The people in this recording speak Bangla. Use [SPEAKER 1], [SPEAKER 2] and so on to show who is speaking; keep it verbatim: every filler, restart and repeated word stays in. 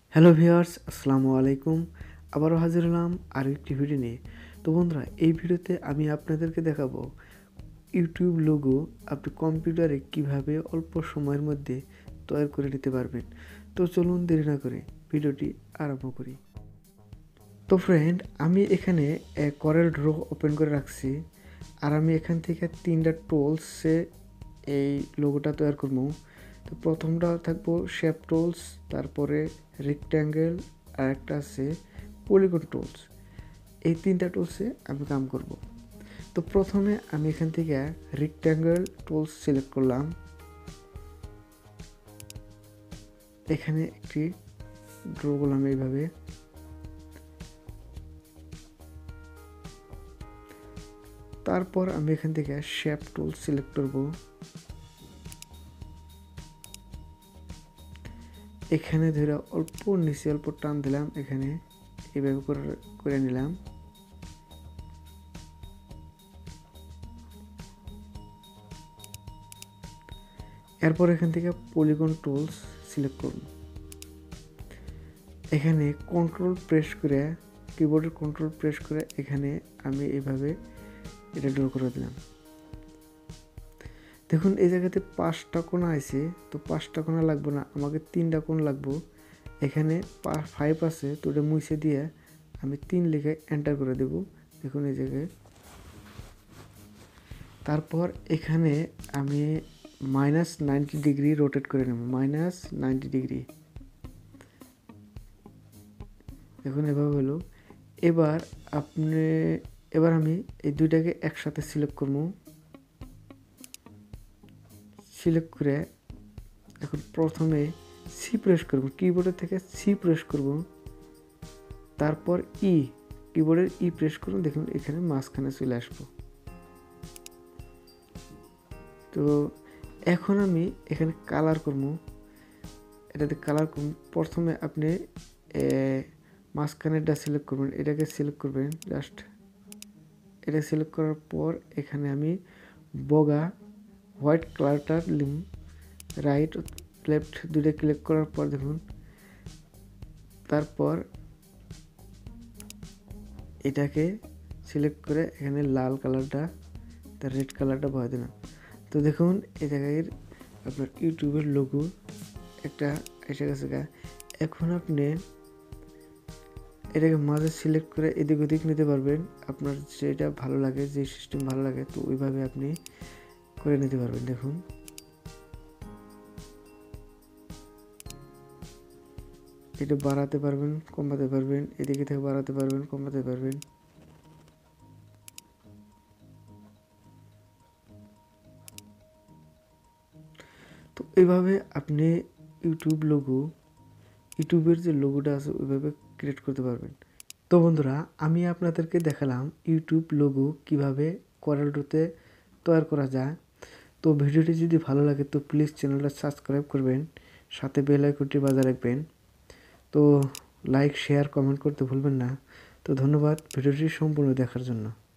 [SPEAKER 1] হ্যালো ভিউয়ার্স, আসসালামু আলাইকুম। আবারও হাজির হলাম আর একটি ভিডিও নিয়ে। তো বন্ধুরা, এই ভিডিওতে আমি আপনাদেরকে দেখাবো ইউটিউব লোগো আপনি কম্পিউটারে কিভাবে অল্প সময়ের মধ্যে তৈরি করে নিতে পারবেন। তো চলুন দেরি না করে ভিডিওটি আরম্ভ করি। তো ফ্রেন্ড, আমি এখানে করেল ড্র ওপেন করে রাখছি আর আমি এখান থেকে তিনটা টুলসে এই লোগোটা তৈরি করবো। তো প্রথমটা থাকবো শেপ টুলস, তারপরে রেক্ট্যাঙ্গেল, আর একটা আছে পলিগন টুলস। এই তিনটা টুলসে আমি কাম করব। তো প্রথমে আমি এখান থেকে রেক্ট্যাঙ্গেল টুলস সিলেক্ট করলাম। এখানে একটি ড্র করলাম এইভাবে। তারপর আমি এখান থেকে শেপ টুল সিলেক্ট করব। এখানে ধরে অল্প নিচে অল্প টান দিলাম, এখানে এইভাবে করে করে নিলাম। এরপর এখান থেকে পলিগন টুলস সিলেক্ট করুন। এখানে কন্ট্রোল প্রেস করে, কিবোর্ডের কন্ট্রোল প্রেস করে এখানে আমি এইভাবে এটা ড্র করে দিলাম। দেখুন এই জায়গাতে পাঁচটা কোণা আছে, তো পাঁচটা কোণা লাগবে না, আমাকে তিনটা কোণ লাগবো। এখানে ফাইভ আছে, তো ওটা মুছে দিয়ে আমি তিন লিখে এন্টার করে দেব। দেখুন এই জায়গায়। তারপর এখানে আমি মাইনাস নাইনটি ডিগ্রি রোটেট করে নেব, মাইনাস নাইনটি ডিগ্রি। দেখুন এভাবে হলো। এবার আপনি এবার আমি এই দুইটাকে একসাথে সিলেক্ট করব। সিলেক্ট করে এখন প্রথমে সি প্রেস করব, কিবোর্ডের থেকে সি প্রেস করব, তারপর ই, কিবোর্ডের ই প্রেস করুন। দেখুন এখানে মাঝখানে চলে আসবো। তো এখন আমি এখানে কালার করব, এটাতে কালার করব। প্রথমে আপনি মাঝখানেরটা সিলেক্ট করবেন, এটাকে সিলেক্ট করবেন, জাস্ট এটা সিলেক্ট করার পর এখানে আমি বগা হোয়াইট কালারটা লিম, রাইট লেফট দুটো ক্লিক করার পর দেখুন, তারপর এটাকে সিলেক্ট করে এখানে লাল কালারটা, তার রেড কালারটা বসাই দিলাম। তো দেখুন এই জায়গায় আপনার ইউটিউবের লোগো একটা এসে গেছে। এখন আপনি এটাকে মাঝে সিলেক্ট করে এদিক ওদিক নিতে পারবেন, আপনার যেটা ভালো লাগে, যে সিস্টেম ভালো লাগে, তো ওইভাবে আপনি করে নিতে পারবেন। দেখুন এটা বাড়াতে পারবেন, কমাতে পারবেন, এদিকে থেকে বাড়াতে পারবেন, কমাতে পারবেন। তো এইভাবে আপনি ইউটিউব লোগো, ইউটিউবের যে লোগোটা আছে ওইভাবে ক্রিয়েট করতে পারবেন। তো বন্ধুরা, আমি আপনাদেরকে দেখালাম ইউটিউব লোগো কিভাবে করেলড্রতে তৈরি করা যায়। তো ভিডিওটি যদি ভালো লাগে তো প্লিজ চ্যানেলটা সাবস্ক্রাইব করবেন, সাথে বেল আইকনটি বাজায় রাখবেন। তো লাইক, শেয়ার, কমেন্ট করতে ভুলবেন না। তো ধন্যবাদ ভিডিওটি সম্পূর্ণ দেখার জন্য।